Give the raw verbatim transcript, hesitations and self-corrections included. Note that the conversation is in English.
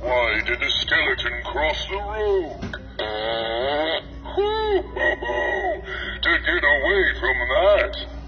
Why did the skeleton cross the road? Uh, hoo, hoo, hoo. To get away from that.